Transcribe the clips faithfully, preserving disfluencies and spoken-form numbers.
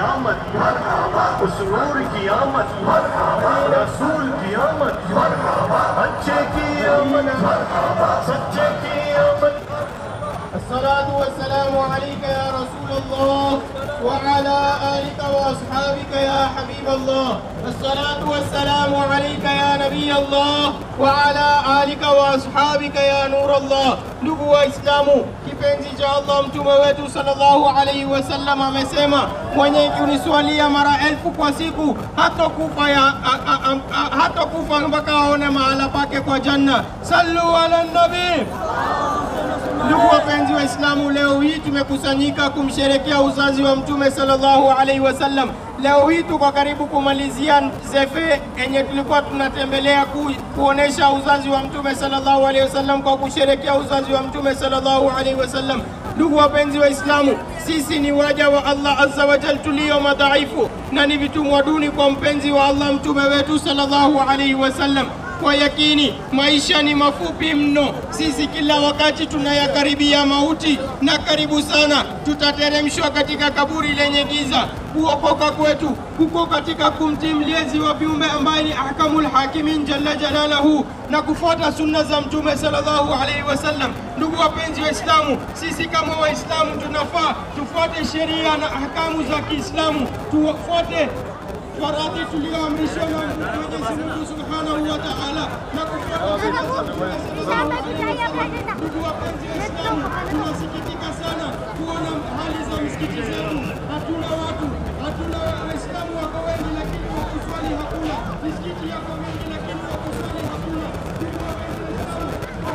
आमद, उस नूर की आमद, रसूल की आमद, अच्छे की आमद, सच्चे की आमद। अस्सलातु वस्सलामु अलैका या रसूल अल्लाह व अला आलिका व अस्हाबिका या हबीब अल्लाह। अस्सलातु वस्सलामु अलैका या नबी अल्लाह व अला आलिका व अस्हाबिका ya nur Allah. Ndugu Waislamu, kipenzi cha Allah mtume wetu sallallahu alaihi wasallam amesema, mwenye kuniswalia mara elfu kwa siku hatakufa ya hatakufa mpaka aone mahala pake kwa janna. Sallu ala nabi. Ndugu wapenzi wa Islamu, leo hii tumekusanyika kumsherekea uzazi wa mtume sallallahu alaihi wasallam. Leo hii tuko karibu kumalizia zefe enye tulikuwa tunatembelea ku, kuonesha uzazi wa mtume sallallahu alaihi wasallam kwa kusherekea uzazi wa mtume sallallahu alaihi wasallam. Ndugu wapenzi wa Islamu, sisi ni waja wa Allah azza wa jalla tulio madhaifu na ni vitumwa duni kwa mpenzi wa Allah mtume wetu sallallahu alaihi wasallam. Kwa yakini maisha ni mafupi mno. Sisi kila wakati tunayakaribia mauti, na karibu sana tutateremshwa katika kaburi lenye giza. Kuokoka kwetu kuko katika kumtii mlezi wa viumbe ambaye ni ahkamul hakimin jalla jalaluhu na kufuata sunna za mtume sallallahu alaihi wasallam. Ndugu wapenzi wa Islamu, sisi kama Waislamu tunafaa tufuate sheria na ahkamu za Kiislamu, tufuate faradhi tulioamrishwa na Mwenyezi Mungu Subhanahu wa Ta'ala na kufuata sunna za Mtume sallallahu alaihi wasallam. Ndugu wapenzi wa Islamu, tunasikitika sana kuona hali za misikiti zetu. Hatuna watu, hatuna Waislamu wako wengi lakini wa kuswali hakuna. Misikiti yako mingi lakini wa kuswali hakuna. Ndugu wapenzi wa Islamu,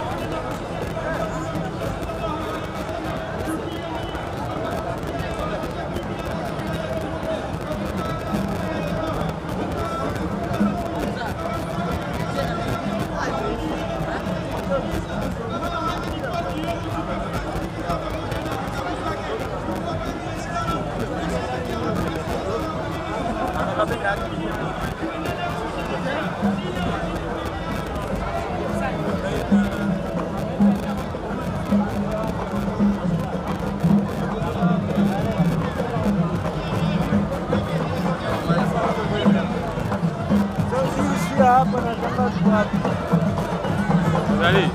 Ready?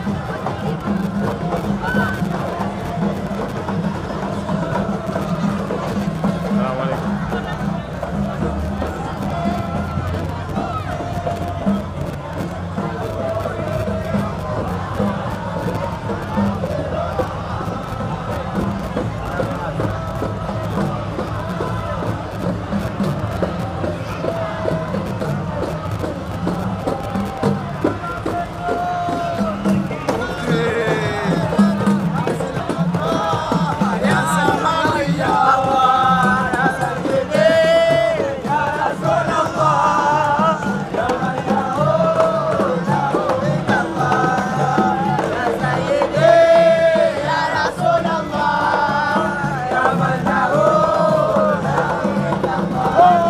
Oh!